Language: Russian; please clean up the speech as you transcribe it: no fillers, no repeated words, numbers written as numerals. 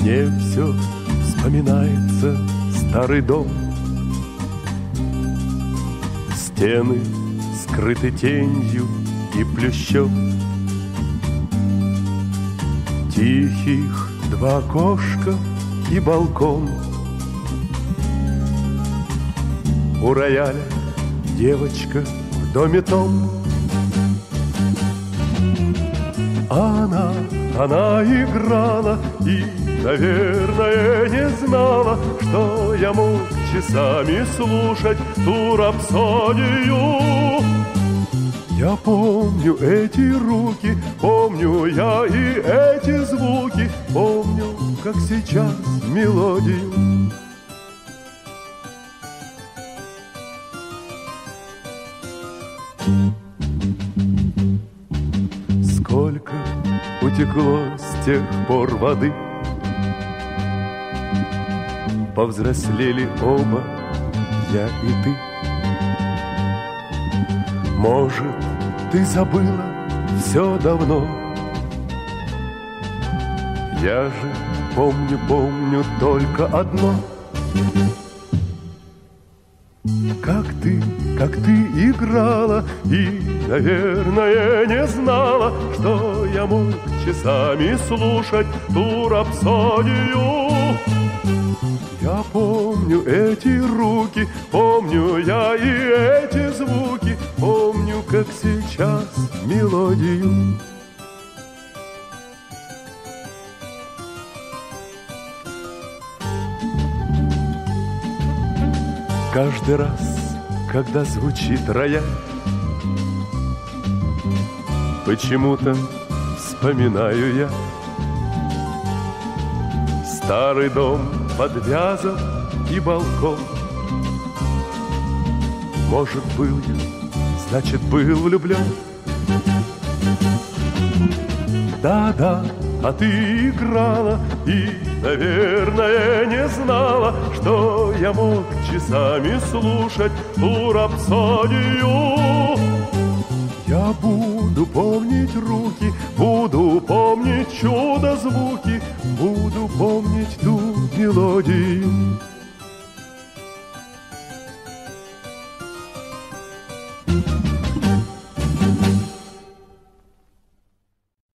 Мне все вспоминается старый дом. Стены скрыты тенью и плющом. Тихих два окошка и балкон. У рояля девочка в доме том. Она играла и, наверное, не знала, что я мог часами слушать ту рапсодию. Я помню эти руки, помню я и эти звуки, помню, как сейчас мелодию. Сколько утекло с тех пор воды, повзрослели оба, я и ты. Может, ты забыла все давно. Я же помню только одно. Как ты играла и, наверное, не знала, что я мог часами слушать ту рапсодию. Я помню эти руки, помню я и эти звуки, помню, как сейчас мелодию. Каждый раз, когда звучит рояль, почему-то вспоминаю я старый дом подвязан и балкон. Может, был я, значит, был влюблен. Да-да, а ты играла и, наверное, не знала, что я мог часами слушать ту рапсодию. Я буду помнить руки, буду помнить чудо-звуки, буду помнить ту мелодию.